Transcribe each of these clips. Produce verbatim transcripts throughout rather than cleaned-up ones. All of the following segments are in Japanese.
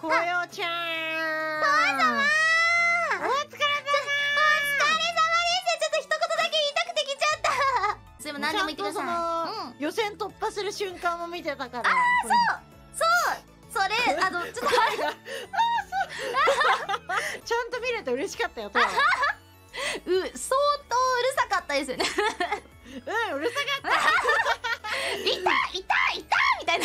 こよちゃん。とわさまー。お疲れ様ー。 お疲れ様です。ちょっと一言だけ言いたくて来ちゃった。それも何でも言ってください。 うん、予選突破する瞬間も見てたから。 ああ、そうそうそれあのちょっとちゃんと見れて嬉しかったよ。う相当うるさかったですよね。 うん、うるさかった。 痛い痛い痛いみたいな。痛い痛い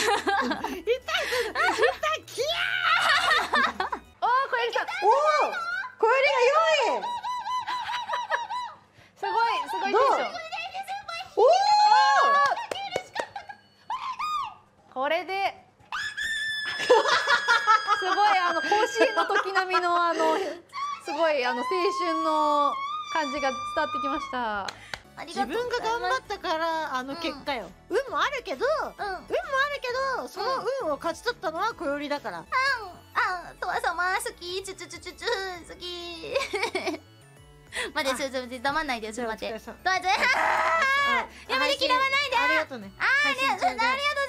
キヤー。 おー、小百合さん。 おお、小百合がよんい。 すごいすごいでしょ。 おお。 これですごいあの甲子園の時並みのあのすごいあの青春の感じが伝わってきました。 自分が頑張ったからあの結果よ。運もあるけど、運もあるけど、その運を勝ち取ったのは小よりだから。 あんあんとわさま好きチュチュチュチュチュ好き。待ってちょちょ黙んないでよ。ちょっと待って。とわちゃんやめて嫌わないで。 ありがとうね。 あーありがとう